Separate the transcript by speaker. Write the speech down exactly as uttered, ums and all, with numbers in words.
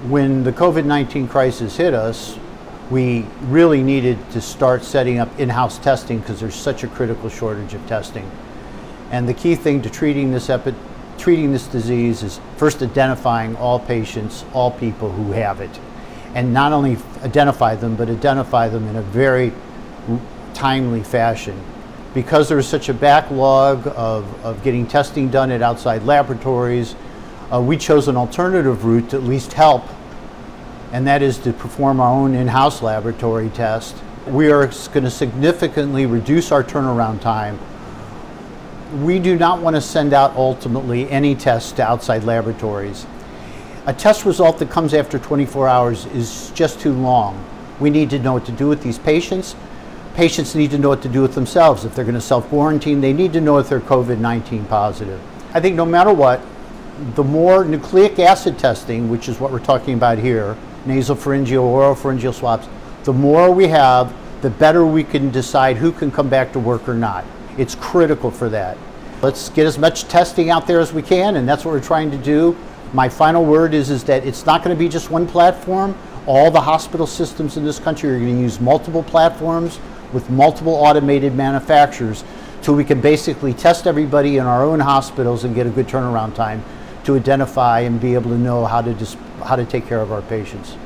Speaker 1: When the COVID nineteen crisis hit us, we really needed to start setting up in-house testing because there's such a critical shortage of testing. And the key thing to treating this epi treating this disease is first identifying all patients, all people who have it. And not only identify them, but identify them in a very timely fashion. Because there's such a backlog of, of getting testing done at outside laboratories, uh, we chose an alternative route to at least help, and that is to perform our own in-house laboratory test. We are going to significantly reduce our turnaround time. We do not want to send out ultimately any tests to outside laboratories. A test result that comes after twenty-four hours is just too long. We need to know what to do with these patients. Patients need to know what to do with themselves. If they're going to self-quarantine, they need to know if they're COVID nineteen positive. I think no matter what, the more nucleic acid testing, which is what we're talking about here, nasopharyngeal, oropharyngeal swabs, the more we have, the better we can decide who can come back to work or not. It's critical for that. Let's get as much testing out there as we can, and that's what we're trying to do. My final word is, is that it's not going to be just one platform. All the hospital systems in this country are going to use multiple platforms with multiple automated manufacturers so we can basically test everybody in our own hospitals and get a good turnaround time to identify and be able to know how to, dis how to take care of our patients.